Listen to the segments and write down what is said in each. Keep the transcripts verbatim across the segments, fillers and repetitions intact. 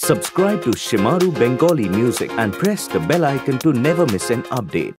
Subscribe to Shimaru Bengali Music and press the bell icon to never miss an update.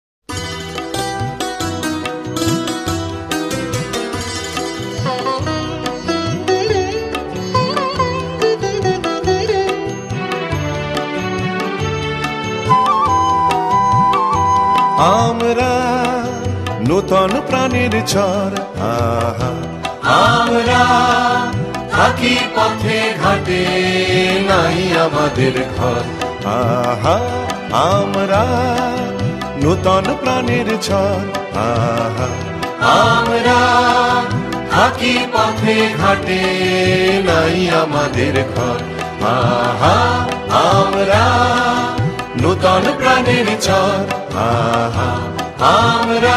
আমরা নূতন প্রাণের ঝড়, আহা আমরা থাকি পথে ঘাটে, নাই আমাদের ঘর। আহা আমরা নূতন প্রাণের ঝড়, আহা আমরা থাকি পথে ঘাটে, নাই আমাদের ঘর। আহা আমরা নূতন প্রাণের ঝড়, আহা আমরা।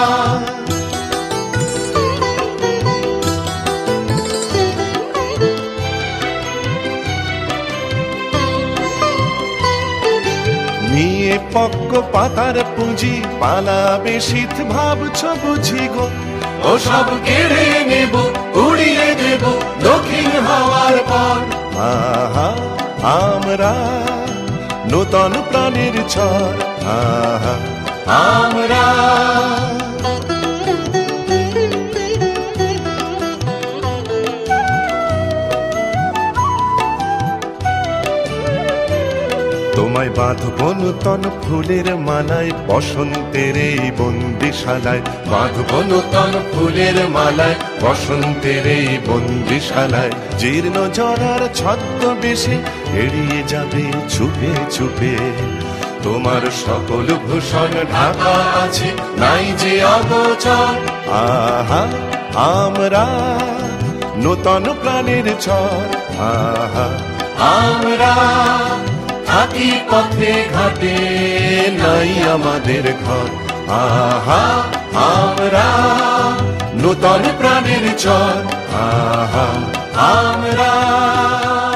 নিয়ে পক্ক পাতার পুঁজি পালাবে শীত, ভাবছ বুঝি গো ও সব কেড়ে নেব, উড়িয়ে দেব দক্ষিণ হাওয়ার পর। আহা আমরা নূতন প্রাণের ঝড়, আহা আমরা। তোমায় বাঁধব নূতন ফুলের মালায়, বসন্তের এই বন্দিশালায়। বাঁধব নূতন ফুলের মালায়, বসন্তের এই বন্দিশালায়। জীর্ণ জরার ছদ্মবেশে এড়িয়ে যাবে চুপে চুপে, তোমার সকল ভূষণ ঢাকা আছে, নাই যে অগোচর। আহা আমরা নূতন প্রাণের ঝড়, আহা আমরা থাকি পথে ঘাটে, নাই আমাদের ঘর। আহা আমরা নূতন প্রাণের ঝড়, আহা আমরা।